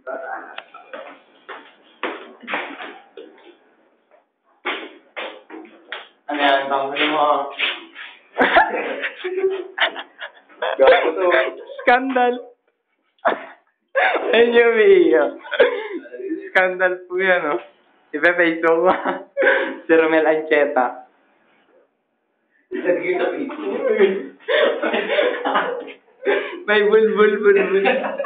Ano yan? Tanggalin mo. Gago to. Skandal. Ayun yung video. Skandal po yan, oh. Ipe-Facebook mo. Si Romel Ancheta. May bulbul.